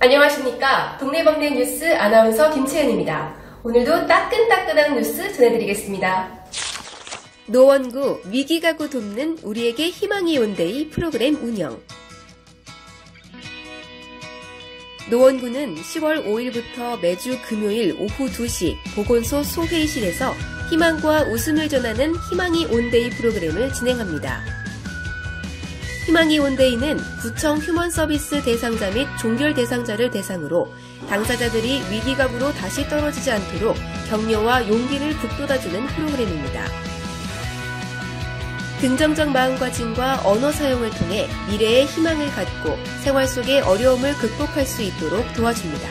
안녕하십니까. 동네방네 뉴스 아나운서 김채은입니다. 오늘도 따끈따끈한 뉴스 전해드리겠습니다. 노원구 위기가구 돕는 우리에게 희망이 온데이 프로그램 운영. 노원구는 10월 5일부터 매주 금요일 오후 2시 보건소 소회의실에서 희망과 웃음을 전하는 희망이 온데이 프로그램을 진행합니다. 희망이 온데이는 구청 휴먼 서비스 대상자 및 종결 대상자를 대상으로 당사자들이 위기감으로 다시 떨어지지 않도록 격려와 용기를 북돋아주는 프로그램입니다. 긍정적 마음가짐과 언어 사용을 통해 미래의 희망을 갖고 생활 속의 어려움을 극복할 수 있도록 도와줍니다.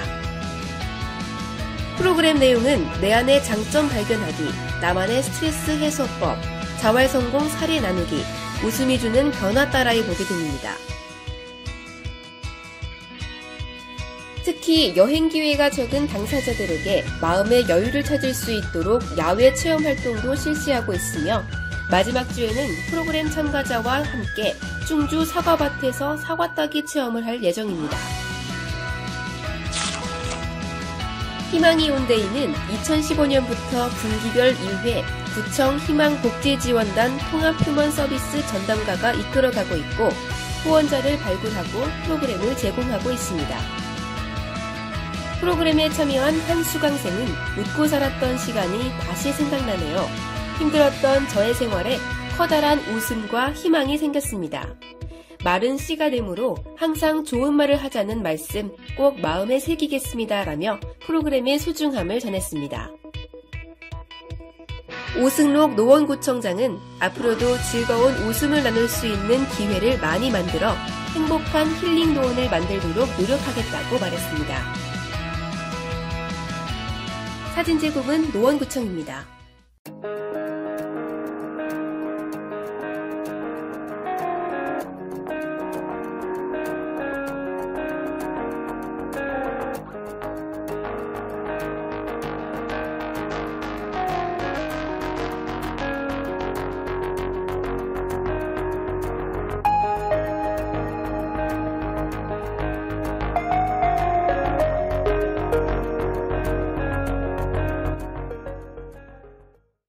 프로그램 내용은 내 안의 장점 발견하기, 나만의 스트레스 해소법, 자활성공 사례 나누기, 웃음이 주는 변화 따라해 보게 됩니다. 특히 여행 기회가 적은 당사자들에게 마음의 여유를 찾을 수 있도록 야외 체험 활동도 실시하고 있으며 마지막 주에는 프로그램 참가자와 함께 충주 사과밭에서 사과 따기 체험을 할 예정입니다. 희망이 온데이는 2015년부터 분기별 1회 구청 희망복지지원단 통합휴먼서비스 전담가가 이끌어가고 있고 후원자를 발굴하고 프로그램을 제공하고 있습니다. 프로그램에 참여한 한 수강생은 웃고 살았던 시간이 다시 생각나네요. 힘들었던 저의 생활에 커다란 웃음과 희망이 생겼습니다. 말은 씨가 되므로 항상 좋은 말을 하자는 말씀 꼭 마음에 새기겠습니다. 라며 프로그램의 소중함을 전했습니다. 오승록 노원구청장은 앞으로도 즐거운 웃음을 나눌 수 있는 기회를 많이 만들어 행복한 힐링 노원을 만들도록 노력하겠다고 말했습니다. 사진 제공은 노원구청입니다.